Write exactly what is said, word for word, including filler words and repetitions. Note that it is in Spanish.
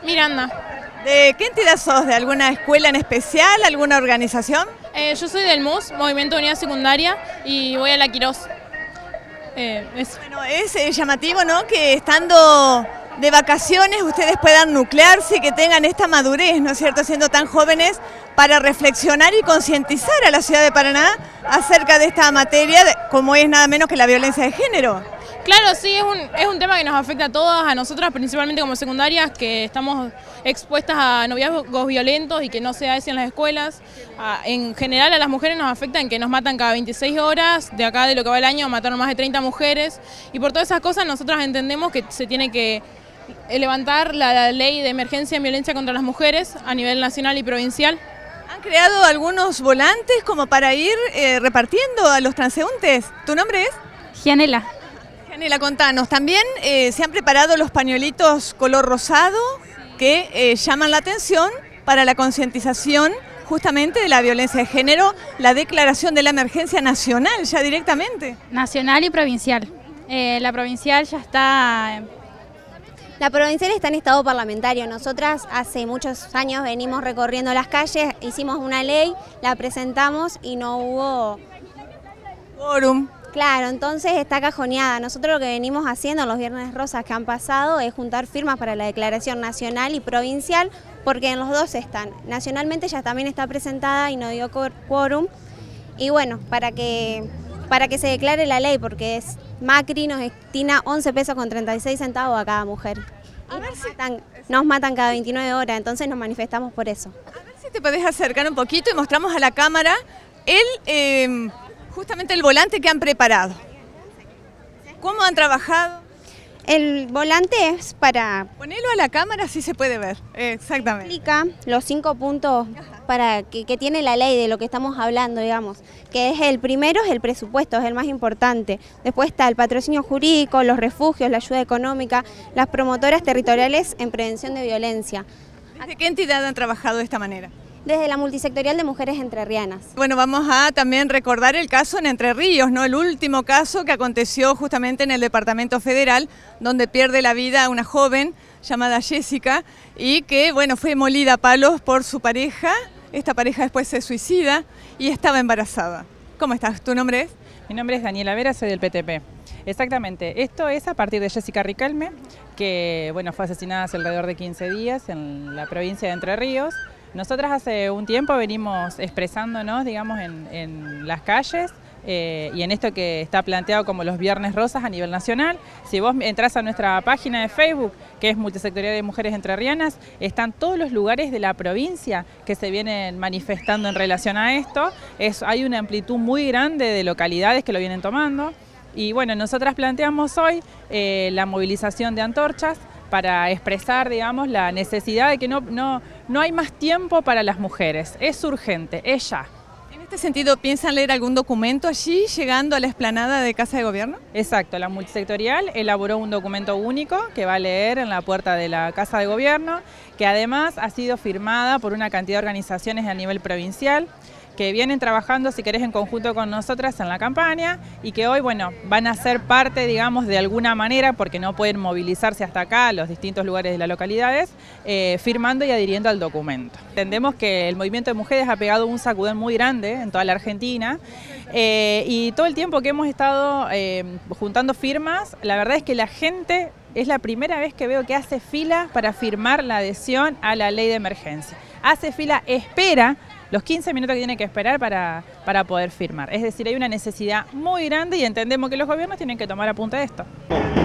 Miranda. ¿De qué entidad sos? ¿De alguna escuela en especial? ¿Alguna organización? Eh, yo soy del M U S, Movimiento de Unidad Secundaria, y voy a la Quirós. Eh, es... Bueno, es eh, llamativo, ¿no?, que estando de vacaciones ustedes puedan nuclearse y que tengan esta madurez, ¿no es cierto?, siendo tan jóvenes, para reflexionar y concientizar a la ciudad de Paraná acerca de esta materia, de, como es nada menos que la violencia de género. Claro, sí, es un, es un tema que nos afecta a todas, a nosotras principalmente como secundarias, que estamos expuestas a noviazgos violentos y que no se hace en las escuelas. A, en general a las mujeres nos afecta en que nos matan cada veintiséis horas, de acá de lo que va el año mataron más de treinta mujeres, y por todas esas cosas nosotras entendemos que se tiene que levantar la, la ley de emergencia en violencia contra las mujeres a nivel nacional y provincial. ¿Han creado algunos volantes como para ir eh, repartiendo a los transeúntes? ¿Tu nombre es? Gianela. Gianela, contanos, también eh, se han preparado los pañuelitos color rosado que eh, llaman la atención para la concientización justamente de la violencia de género, la declaración de la emergencia nacional ya directamente. Nacional y provincial. Eh, la provincial ya está... La provincial está en estado parlamentario. Nosotras hace muchos años venimos recorriendo las calles, hicimos una ley, la presentamos y no hubo quórum. Claro, entonces está cajoneada. Nosotros lo que venimos haciendo en los Viernes Rosas que han pasado es juntar firmas para la declaración nacional y provincial, porque en los dos están. Nacionalmente ya también está presentada y no dio quórum. Y bueno, para que, para que se declare la ley, porque es Macri nos destina once pesos con treinta y seis centavos a cada mujer. Y nos matan, nos matan cada veintinueve horas, entonces nos manifestamos por eso. A ver si te podés acercar un poquito y mostramos a la cámara el... Eh, justamente el volante que han preparado. ¿Cómo han trabajado? El volante es para... Ponelo a la cámara, así se puede ver. Exactamente. Explica los cinco puntos para que, que tiene la ley de lo que estamos hablando, digamos. Que es el primero, es el presupuesto, es el más importante. Después está el patrocinio jurídico, los refugios, la ayuda económica, las promotoras territoriales en prevención de violencia. ¿Desde qué entidad han trabajado de esta manera? Desde la multisectorial de mujeres entrerrianas. Bueno, vamos a también recordar el caso en Entre Ríos, ¿no? El último caso que aconteció justamente en el Departamento Federal, donde pierde la vida una joven llamada Jessica y que, bueno, fue molida a palos por su pareja. Esta pareja después se suicida y estaba embarazada. ¿Cómo estás? ¿Tu nombre es? Mi nombre es Daniela Vera, soy del P T P. Exactamente, esto es a partir de Jessica Riquelme, que, bueno, fue asesinada hace alrededor de quince días en la provincia de Entre Ríos. Nosotras hace un tiempo venimos expresándonos, digamos, en, en las calles eh, y en esto que está planteado como los Viernes Rosas a nivel nacional. Si vos entrás a nuestra página de Facebook, que es Multisectorial de Mujeres Entrerrianas, están todos los lugares de la provincia que se vienen manifestando en relación a esto. Es, hay una amplitud muy grande de localidades que lo vienen tomando. Y bueno, nosotras planteamos hoy eh, la movilización de antorchas para expresar, digamos, la necesidad de que no, no, no hay más tiempo para las mujeres, es urgente, es ya. En este sentido, ¿piensan leer algún documento allí, llegando a la explanada de Casa de Gobierno? Exacto, la multisectorial elaboró un documento único que va a leer en la puerta de la Casa de Gobierno, que además ha sido firmada por una cantidad de organizaciones a nivel provincial, que vienen trabajando, si querés, en conjunto con nosotras en la campaña y que hoy, bueno, van a ser parte, digamos, de alguna manera, porque no pueden movilizarse hasta acá, a los distintos lugares de las localidades, eh, firmando y adhiriendo al documento. Entendemos que el movimiento de mujeres ha pegado un sacudón muy grande en toda la Argentina eh, y todo el tiempo que hemos estado eh, juntando firmas, la verdad es que la gente... Es la primera vez que veo que hace fila para firmar la adhesión a la ley de emergencia. Hace fila, espera los quince minutos que tiene que esperar para, para poder firmar. Es decir, hay una necesidad muy grande y entendemos que los gobiernos tienen que tomar apunte de esto.